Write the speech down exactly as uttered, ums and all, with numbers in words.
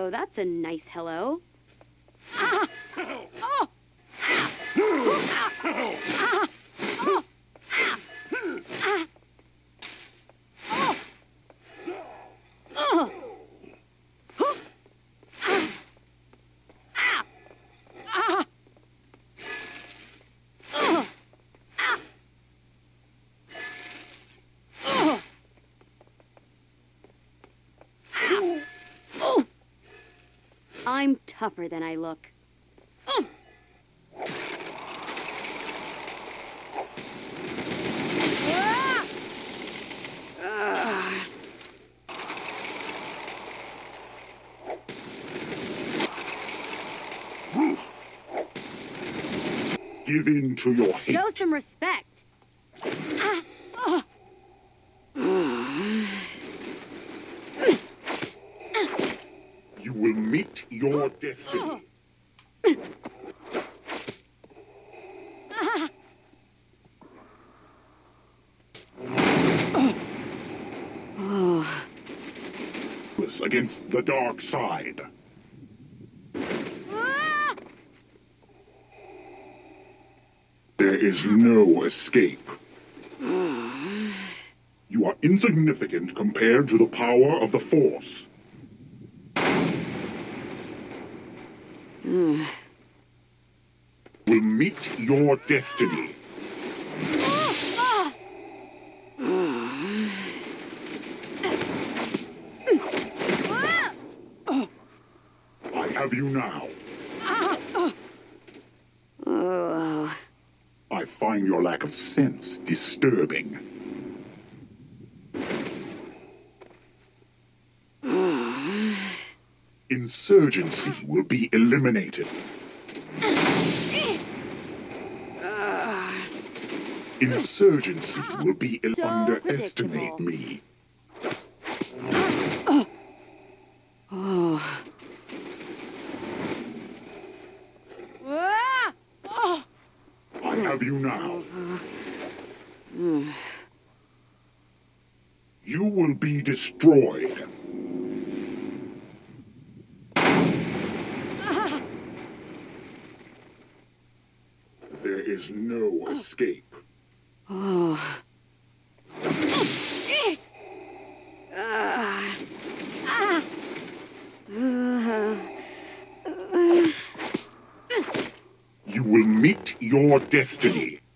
Oh, that's a nice hello. Ah! Oh! Ah! Ah! Ah! Ah! Oh! Ah! Ah! Oh! Oh! Huh! Ah! Ah! Ah! Oh! Ah! Oh! Ah! Oh! I'm tougher than I look. Oh! Ah! Ah! Give in to your hate. Show some respect. Ah! Oh! You will meet your destiny. Ah! Oh. Against the dark side. Ah! There is no escape. You are insignificant compared to the power of the Force. Mm. Will meet your destiny. Ah! I have you now. Oh. I find your lack of sense disturbing. Insurgency will be eliminated. Insurgency will be el- So underestimate predictable. me. Oh. Ah! Oh. I have you now. Mm. You will be destroyed. Ah! There is no escape. Oh. Ah. Ah. Uh, uh. You will meet your destiny.